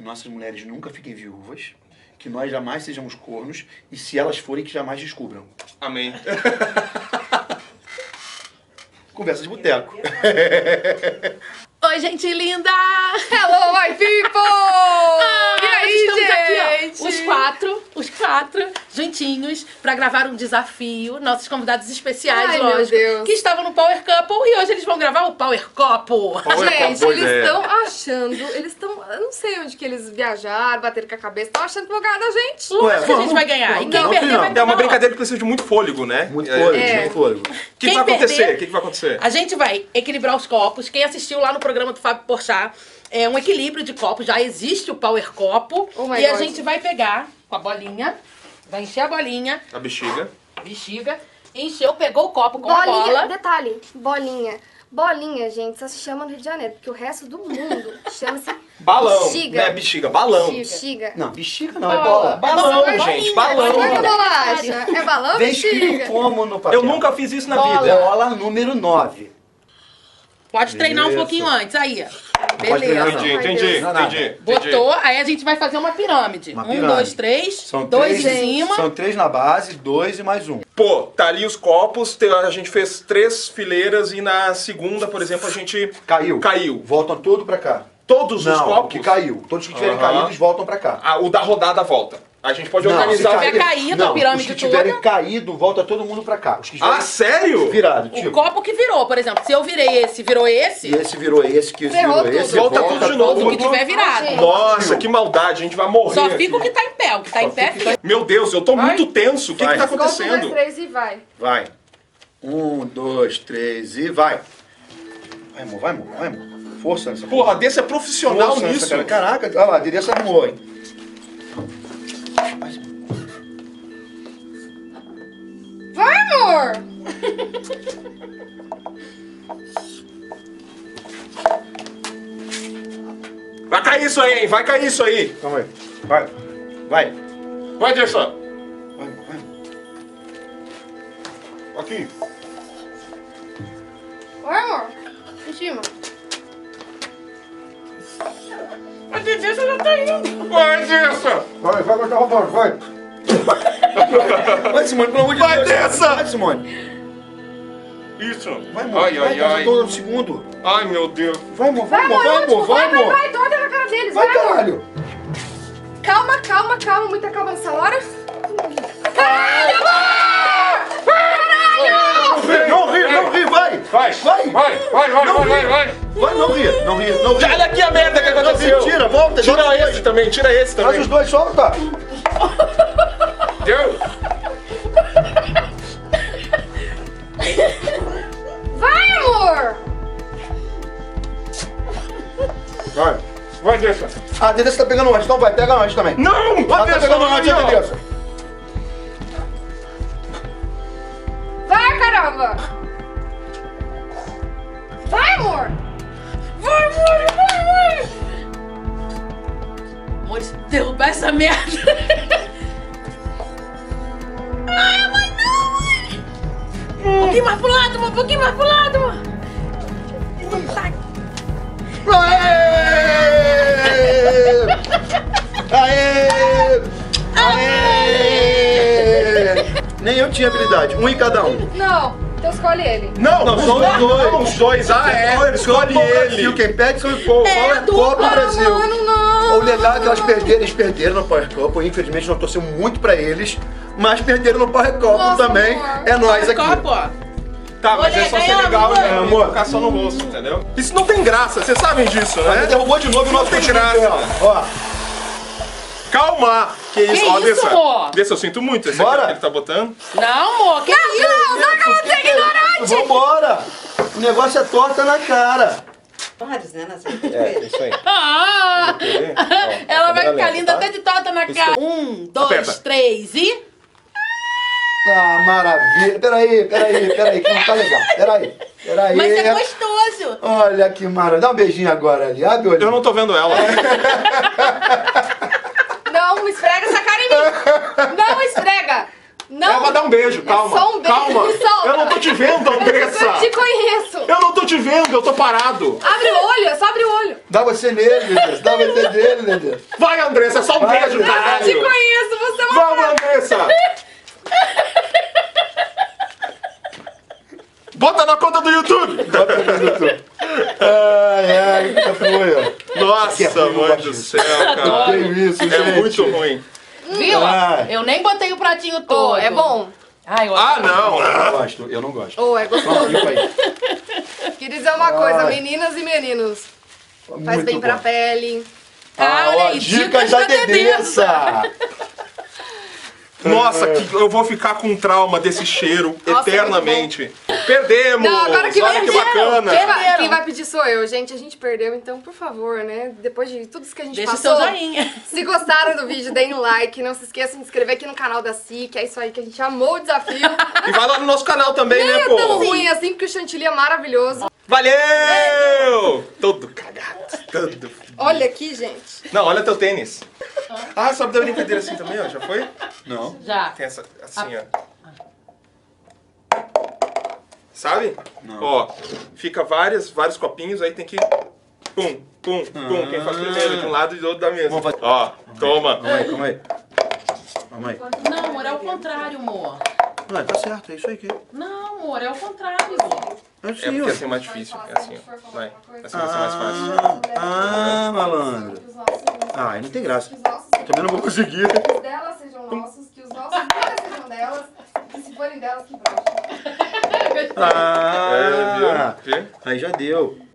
nossas mulheres nunca fiquem viúvas, que nós jamais sejamos cornos, e se elas forem, que jamais descubram. Amém. Conversa de boteco. Oi, gente linda! Hello, my people! E aí, estamos gente? aqui, ó, os quatro, juntinhos, pra gravar um desafio. Nossos convidados especiais, Ai, meu lógico, Deus. que estavam no Power Couple e hoje eles vão gravar o Power Couple. Gente, boa eles ideia. estão achando, eu não sei onde que eles viajaram, bateram com a cabeça, estão achando que vão ganhar da gente. Lógico que a gente vai ganhar. E quem não, perder não. vai É ganhar. uma brincadeira que precisa de muito fôlego, né? Muito fôlego, É. muito fôlego. O que Quem vai acontecer? perder- O que vai acontecer? A gente vai equilibrar os copos. Quem assistiu lá no programa do Fábio Porchat, é um equilíbrio de copos. Já existe o Power Copo. Oh my e a God. gente vai pegar com a bolinha, vai encher a bolinha, A bexiga. bexiga, encheu, pegou o copo com a Bolinha, bola. detalhe, bolinha. Bolinha, gente, só se chama no Rio de Janeiro, porque o resto do mundo chama-se Balão. bexiga. Não é bexiga, balão. Bexiga. Não, bexiga não, é bola. Balão, Bolinha, gente, bolinha. Não é balão. bolacha, é balão, Vem escrito bexiga. como no papel? Eu nunca fiz isso na Bola. vida. Bola número 9. Pode treinar um Isso. pouquinho antes, aí. pode treinar, Beleza. não. Entendi, Ai, entendi, Deus. Não, nada. entendi. Botou, aí a gente vai fazer uma pirâmide. Uma Um, pirâmide. dois, três. São Dois três, em cima. São 3 na base, 2 e mais um. Pô, tá ali os copos, a gente fez 3 fileiras e na segunda, por exemplo, a gente Caiu. caiu. Voltam todo pra cá. Todos os Não, copos. que caiu. Todos que tiverem Aham. caídos voltam pra cá. Ah, o da rodada volta. A gente pode Não, organizar. se tiver caído, a pirâmide os que tiverem toda. caído, volta todo mundo pra cá. Os que tiverem Ah, sério? virado, O tipo. copo que virou, por exemplo. Se eu virei esse, virou esse. E esse virou esse, que esse Ferrou virou esse. tudo. Volta tudo de novo. O que tiver virado. Gente. Nossa, que maldade, a gente vai morrer. Só aqui. fica o que tá em pé. O que tá em pé, fica. Meu Deus, eu tô muito tenso. O que Vai. tá Conta 1, 2, acontecendo? 3 e vai. Vai. 1, 2, 3 e vai. Vai, amor, vai, amor, vai, amor. Força nessa Porra, desse é profissional força nessa nisso. cara. Caraca, olha lá, a Aderência armou, hein. Vai, amor! Vai cair isso aí, hein? Vai cair isso aí. Calma aí. Vai. Vai. Vai, Gerson. Vai, amor, vai, amor. Aqui. Vai, amor! Em cima. A Dedê já tá indo. Vai, Gerson. Vai botar o roubando, vai. Vai, Simone, pelo amor de Vai Deus. dessa. Vai, Simone. Isso. Vai, amor. Ai, vai, ai, tá ai. todo segundo. Ai, meu Deus. Vai, amor, vai, amor, vai, amor, vai, amor. Vai, torta na cara deles, Vai, vai, amor! caralho. Calma, calma, calma, muita calma nessa hora. Caralho, amor! Caralho! Não ri, não ri, vai. Vai, Vai. vai, vai, vai, Não vai, ri. vai, vai. Vai, não ri, não ri, não ri. Olha aqui a merda que aconteceu. Tira, volta, Tira joga os esse dois. também, tira esse Faz também. os dois, solta. Deu? Vai, amor! Vai. Vai, Gerson. Ah, a Aderência tá pegando antes, então vai, pega antes também. Não! Ela tá pegando antes, a Aderência. Vai, caramba! Vai, amor! Vai, amor, vai, vai. Amor, derrubar essa merda. Ai, mãe, não, mãe. Um pouquinho mais pro lado, amor. Um pouquinho mais pro lado, amor. Tá. Aê! Aê! Nem eu tinha habilidade, um em cada um. Não, então escolhe ele. Não, Não, os são os dois. dois. Não, os dois. Ah, é. Escolhe Brasil, ele. quem pede são os povos. É, a dupla, Copa Brasil. Mano, não! O legal é que eles perderam no Power Cup, infelizmente nós torcemos muito pra eles, mas perderam no Power Cup Nossa, também. amor. É nós aqui. Copo, ó. Tá, mas é só ser Olha, legal, ganhamos, né? amor. Ficar só no rosto, entendeu? Isso não tem graça, vocês sabem disso, Mas né? derrubou de novo o nosso tem time graça. dela. Ó, Calma! Que isso, ó, isso, Dessa. amor? Dessa, eu sinto muito esse Bora. aqui que ele tá botando. Não, amor. Que isso? Não, que você é ignorante! vambora! O negócio é torta na cara. Vários, né? Nas Isso aí. Ah, Querer? Ó, ela vai câmera ficar lenta, linda tá? até de torta na cara. 1, 2, Aperta. 3 e... Ah, maravilha. Peraí, que não tá legal. Peraí. Mas é gostoso. Olha que maravilha. Dá um beijinho agora ali. Abre o olho. Eu não tô vendo ela. Não esfrega essa cara em mim! Não esfrega! Não. Ela vai dar um beijo, calma. só um beijo, Calma. me solta. Eu não tô te vendo, Andressa. Eu te conheço. Eu não tô te vendo, eu tô parado. Abre o olho, só abre o olho. Dá você nele, Dedê. Dá você nele, Dedê. Vai, Andressa, é só um Vai, beijo, Andressa. caralho. Eu te conheço, você é uma... Vamos, Andressa. Bota na conta do YouTube. Bota no YouTube. Ai, que foi, ó. Nossa, Que é ruim, mãe eu do gosto céu, Que cara. isso, gente. É muito ruim. Viu? Ah. Eu nem botei o pratinho todo. Ô, é bom. Ai, eu Ah, não. Eu não gosto. Ô, é gostoso. Limpa aí. Queria dizer uma coisa, Ai. meninas e meninos. Faz Muito bem pra bom. pele. Ah, olha aí, Dicas da Dedessa. Nossa, eu vou ficar com trauma desse cheiro Nossa, eternamente. Perdemos! Não, agora que Olha que perderam. bacana! Quem vai pedir sou eu, gente. A gente perdeu, então, por favor, né? Depois de tudo isso que a gente Deixa o passou. seu joinha. Se gostaram do vídeo, deem um like. Não se esqueçam de se inscrever aqui no canal da Si, que é isso aí que a gente amou o desafio. E vai lá no nosso canal também, Nem né, é pô? tão ruim assim, porque o chantilly é maravilhoso. Valeu! Todo cagado, todo. Olha aqui, gente. Não, olha teu tênis. Ah, sabe da brincadeira assim também, ó? Já foi? Não. Já. Tem essa, assim, ó. Sabe? Não. Ó, fica vários copinhos, aí tem que... Pum, pum, pum. Quem faz primeiro, de um lado e do outro da mesa. Vamos fazer. Ó, toma. Calma aí. Calma aí. Não, amor, é o contrário, amor. Não, tá certo, é isso aí que... Não, amor, é o contrário. Eu É sei, porque ó. assim é mais difícil. É assim, ó. Vai. Assim vai ser mais fácil. Malandro. Ah, aí não tem graça. Que os nossos Também não vou conseguir. filhos delas sejam nossos, que os nossos nunca sejam delas, que se forem delas, que brochem. Ah, É, viu? aí já deu.